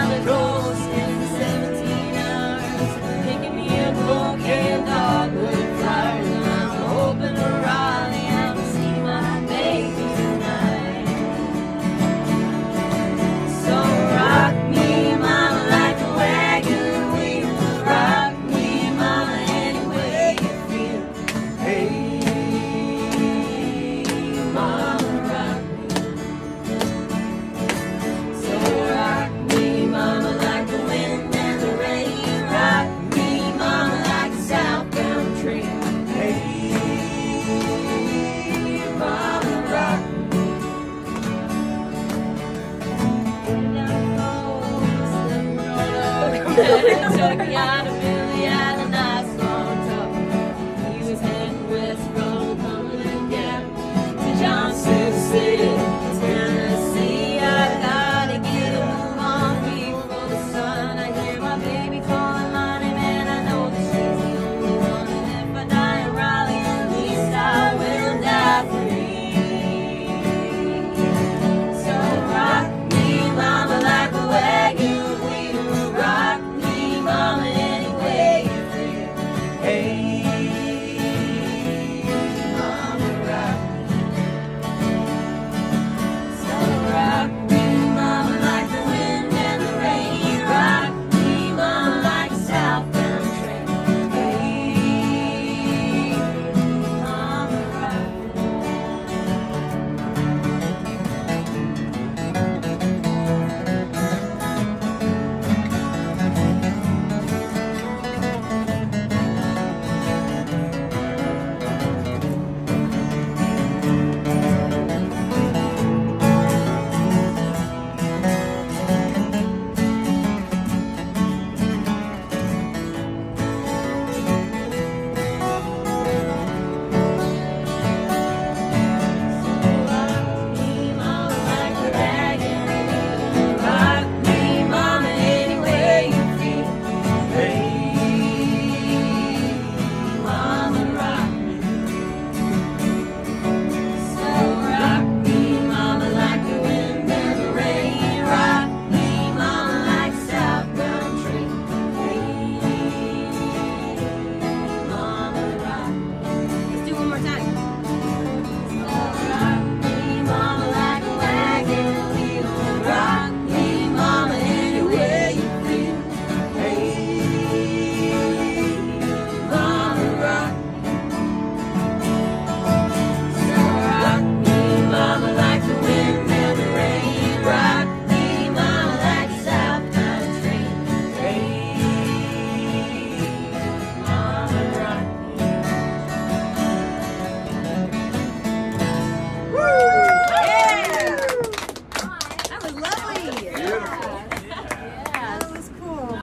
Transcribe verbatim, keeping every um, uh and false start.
around the coast in seventeen hours, picking me a bouquet of dogwood flowers, and I'm hoping to Raleigh out to see my baby tonight. So rock me, mama, like a wagon wheel. Rock me, mama, any way you feel. Hey, mama, rock me. So rock me, mama, like the wind and the rain. Rock me, mama, like a southbound train. Hey, mama, rock me. Down the coast, the road took me out of